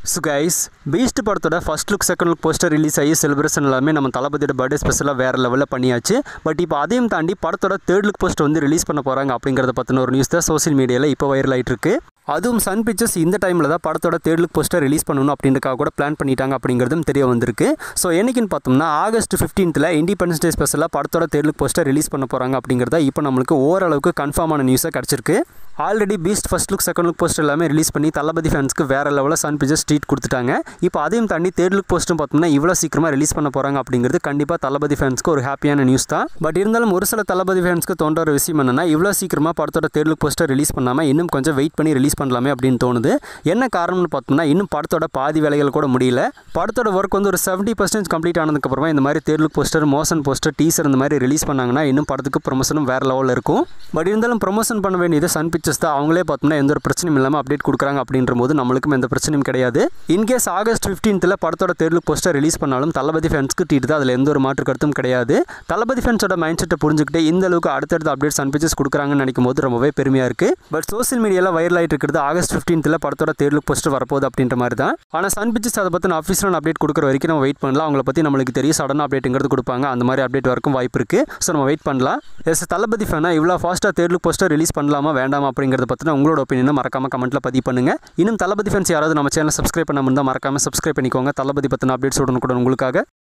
So guys, Beast படத்தோட first look second look poster release ஆகி celebration எல்லாமே நம்ம தளபதியோட பர்த்டே ஸ்பெஷலாக வேறு லெவலில் பண்ணியாச்சு. பட் இப்போ அதையும் தாண்டி படத்தோட தேர்ட் லுக் போஸ்டர் வந்து ரிலீஸ் பண்ண போகிறாங்க அப்படிங்கிறத பற்றின ஒரு நியூஸ் தான் சோஷியல் மீடியாவில் இப்போ வைரல் ஆகிட்டு இருக்கு. அதுவும் சன் பிக்சர்ஸ் இந்த டைமில் தான் படத்தோட தேர்ட் லுக் போஸ்டர் ரிலீஸ் பண்ணணும் அப்படின்றக்காக கூட பிளான் பண்ணிட்டாங்க அப்படிங்கிறதும் தெரிய வந்திருக்கு. ஸோ என்னைக்குன்னு பார்த்தோம்னா ஆகஸ்ட் 15th இண்டிபெண்டன்ஸ் டே ஸ்பெஷலாக படத்தோட தேர்ட் லுக் போஸ்டர் ரிலீஸ் பண்ண போகிறாங்க அப்படிங்கிறத இப்போ நம்மளுக்கு ஓரளவுக்கு கன்ஃபார்மான நியூஸாக கிடச்சிருக்கு. Already Beast first look second look poster எல்லாமே ரிலீஸ் பண்ணி தளபதி ஃபேன்ஸ்க்கு வேறு லெவலில் சன் பிக்சர்ஸ் ட்ரீட் கொடுத்துட்டாங்க. இப்போ அதையும் தாண்டி தேர்ட் லுக் போஸ்ட்டும் பார்த்தோம்னா இவ்வளோ சீக்கிரமாக ரிலீஸ் பண்ண போகிறாங்க அப்படிங்கிறது கண்டிப்பாக தளபதி ஃபேன்ஸ்க்கு ஒரு ஹாப்பியான நியூஸ் தான். பட் இருந்தாலும் ஒரு சில தளபதி ஃபேன்ஸ்க்கு தோன்ற ஒரு விஷயம் என்னன்னா இவ்வளோ சீக்கிரமாக படத்தோட தேர்ட் லுக் போஸ்டர் ரிலீஸ் பண்ணாமல் இன்னும் கொஞ்சம் வெயிட் பண்ணி ரிலீஸ் பண்ணலாமே அப்படின்னு தோணுது. என்ன காரணம்னு பார்த்தோம்னா இன்னும் படத்தோட பாதி வேலைகள் கூட முடியல. படத்தோட ஒர்க் வந்து ஒரு 70% கம்ப்ளீட் ஆனதுக்கப்புறமா இந்த மாதிரி third look poster, motion poster, teaser இந்த மாதிரி ரிலீஸ் பண்ணாங்கன்னா இன்னும் படத்துக்கு ப்ரொமோஷனும் வேறு லெவலில் இருக்கும். பட் இருந்தாலும் ப்ரொமோஷன் பண்ண வேண்டியது சன் பிக்சர்ஸ் தான். அவங்களே பார்த்தோம்னா எந்த ஒரு பிரச்சனையும் இல்லாமல் அப்டேட் கொடுக்குறாங்க அப்படின்ற போது நம்மளுக்கும் எந்த பிரச்சனையும் கிடையாது. இன்கேஸ் ஆகஸ்ட் 15th படத்தோட தேர்ட் லுக் போஸ்டர் ரிலீஸ் பண்ணாலும் தளபதி ஃபேன்ஸ்க்கு ட்ரீட் தான். அதில் எந்த ஒரு மாற்று கருத்தும் கிடையாது. தளபதி ஃபேன்ஸோட மைண்ட் செட்டை புரிஞ்சுக்கிட்டு இந்த அளவுக்கு அடுத்தடுத்த அப்டேட் சன் பிக்சர்ஸ் கொடுக்குறாங்கன்னு நினைக்கும் போது ரொம்பவே பெருமையாக இருக்குது. பட் சோஷியல் மீடியாவில் வைரல் ஆகிட்டு இருக்கிறது ஆகஸ்ட் 15th படத்தோட தேர்ட் லுக் போஸ்டர் வரப்போகுது அப்படின்ற மாதிரி தான். ஆனால் சன் பிக்சர்ஸ் அதை பற்றி ஆஃபீஸில் அப்டேட் கொடுக்குற வரைக்கும் நம்ம வெயிட் பண்ணலாம். அவங்கள பற்றி நம்மளுக்கு தெரியும், சடனாக அப்டேட்டுங்கிறது கொடுப்பாங்க. அந்த மாதிரி அப்டேட் வரைக்கும் வாய்ப்பு இருக்குது. ஸோ நம்ம வெயிட் பண்ணலாம். எஸ் தளபதி ஃபேனா இவ்வளோ ஃபாஸ்ட்டாக தேர்ட் லுக் போஸ்டர் ரிலீஸ் பண்ணலாமா வேண்டாமா அப்படிங்கிறத பற்றின உங்களோட ஒப்பீனியனை மறக்காமல் கமெண்ட்டில் பதிவு பண்ணுங்கள். இன்னும் தளபதி ஃபேன்ஸ் யாராவது நம்ம சேனல் சப்ஸ்கிரைப் பண்ணாமல் இருந்தால் மறக்காமல் சப்ஸ்கிரைப் பண்ணிக்கோங்க. தளபதி பற்றின அப்டேட்ஸ் உடனுக்குடன் உங்களுக்காக.